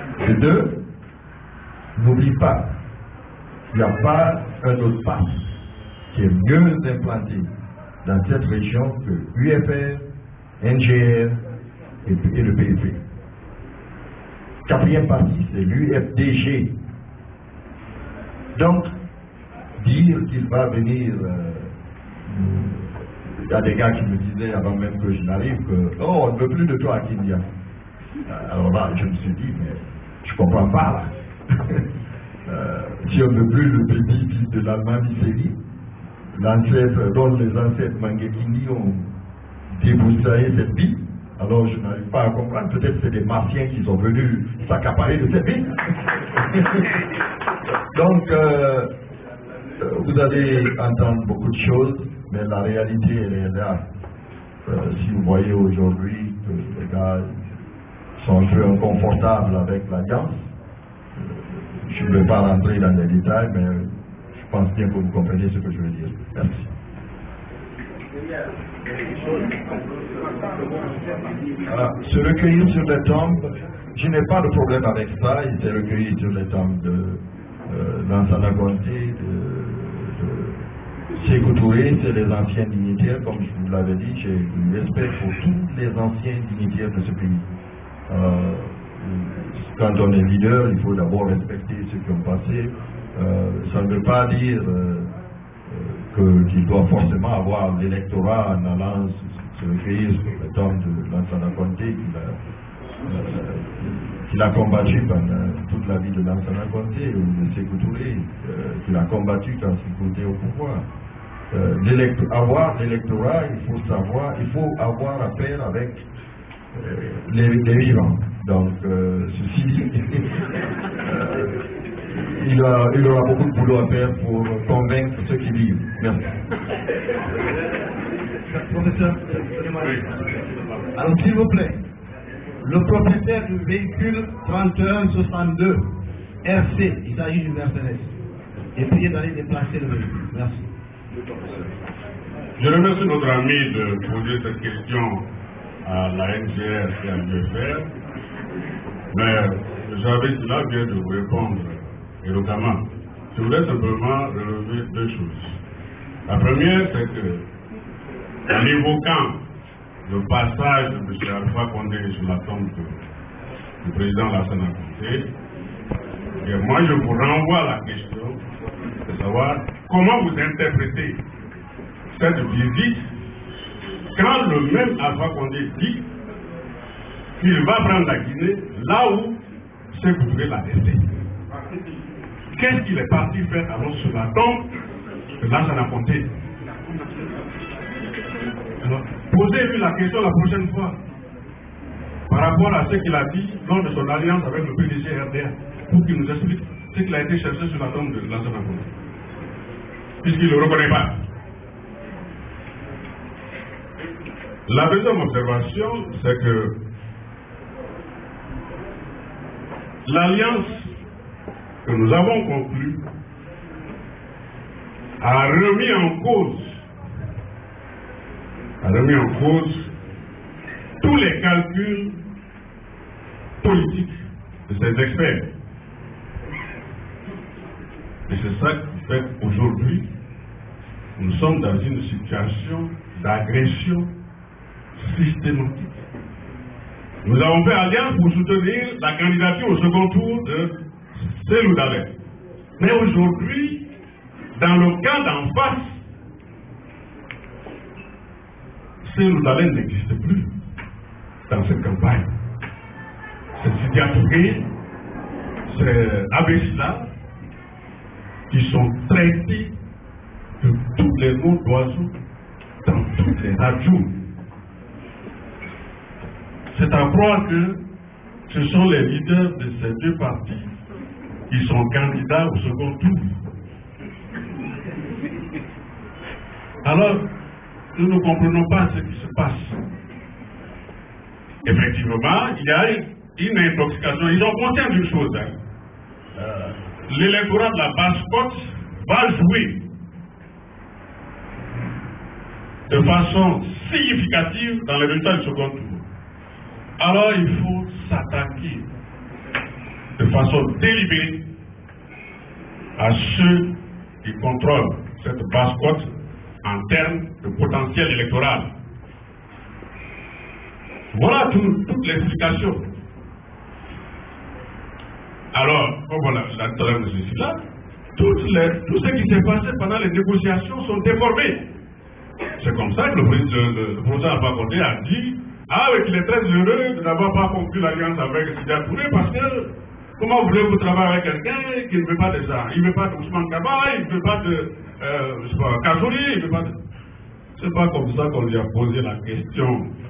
Et deux, n'oublie pas, il n'y a pas un autre parti qui est mieux implanté dans cette région que UFR, NGR et le PFP. Quatrième parti, c'est l'UFDG. Donc, dire qu'il va venir, il y a des gars qui me disaient avant même que je n'arrive que oh, on ne veut plus de toi à Kindia. Alors là, je me suis dit, mais je comprends pas là. Si on ne veut plus le petit de l'Allemagne série, l'ancêtre dont les ancêtres Mangekini ont débroussaillé cette vie, alors je n'arrive pas à comprendre. Peut-être c'est des martiens qui sont venus s'accaparer de cette vie. Donc, vous allez entendre beaucoup de choses, mais la réalité, elle est là. Si vous voyez aujourd'hui que les gars sont un peu inconfortables avec l'Alliance, je ne vais pas rentrer dans les détails, mais je pense bien que vous comprenez ce que je veux dire. Merci. Se recueillir sur les tombes, je n'ai pas de problème avec ça. Il s'est recueilli sur les tombes de Lansana Conté, de Sékou Touré, c'est les anciens dignitaires, comme je vous l'avais dit, j'ai du respect pour tous les anciens dignitaires de ce pays. Quand on est leader, il faut d'abord respecter ceux qui ont passé. Ça ne veut pas dire qu'il doit forcément avoir l'électorat en allant se recueillir sur le temps de Lansana Conté qu'il a combattu pendant toute la vie de Lansana Conté ou de Sékou Touré, qu'il a combattu quand il était au pouvoir. Avoir l'électorat, il faut avoir affaire avec les vivants. Donc, ceci dit, il aura beaucoup de boulot à faire pour convaincre ceux qui vivent. Merci. Professeur, alors s'il vous plaît, le propriétaire du véhicule 3162 RC, il s'agit du Mercedes, est prié d'aller déplacer le véhicule. Merci. Je remercie notre ami de poser cette question à la NGR et à l'UFR, mais j'avais cela vient de vous répondre éloquemment. Je voulais simplement relever deux choses. La première, c'est que, en évoquant le passage de M. Alpha Condé sur la tombe du président Lassana Conté, et moi je vous renvoie à la question de savoir comment vous interprétez cette visite quand le même Alpha Condé dit qu'il va prendre la Guinée là où Sékou Touré l'a laissé. Qu'est-ce qu'il est parti faire alors sur la tombe de Lassana Conté? Alors, posez-lui la question la prochaine fois par rapport à ce qu'il a dit lors de son alliance avec le PDG RDA pour qu'il nous explique ce qu'il a été cherché sur la tombe de Lassana Conté, puisqu'il ne le reconnaît pas. La deuxième observation, c'est que l'alliance que nous avons conclue a remis en cause tous les calculs politiques de ces experts. Et c'est ça qui fait qu'aujourd'hui, nous sommes dans une situation d'agression systématique. Nous avons fait alliance pour soutenir la candidature au second tour de Cellou Dalein. Mais aujourd'hui, dans le cas d'en face, Cellou Dalein n'existe plus dans cette campagne. C'est Sidya Touré, c'est Abessila, qui sont traités de tous les noms d'oiseaux dans toutes les radios. C'est à croire que ce sont les leaders de ces deux partis qui sont candidats au second tour. Alors, nous ne comprenons pas ce qui se passe. Effectivement, il y a une intoxication. Ils sont conscients d'une chose. L'électorat de la Basse-Côte va jouer de façon significative dans les résultats du second tour. Alors il faut s'attaquer de façon délibérée à ceux qui contrôlent cette basse cote en termes de potentiel électoral. Voilà toute l'explication. Alors, comme on l'a tout à l'heure de ceci là, tout ce qui s'est passé pendant les négociations sont déformés. C'est comme ça que le professeur Alpha Condé a dit qu'il est très heureux de n'avoir pas conclu l'alliance avec Sidya Touré parce que comment voulez-vous travailler avec quelqu'un qui ne veut pas de ça? Il ne veut pas de Ousmane Kaba, il ne veut pas de Kazouri, il ne veut pas de... C'est pas comme ça qu'on lui a posé la question.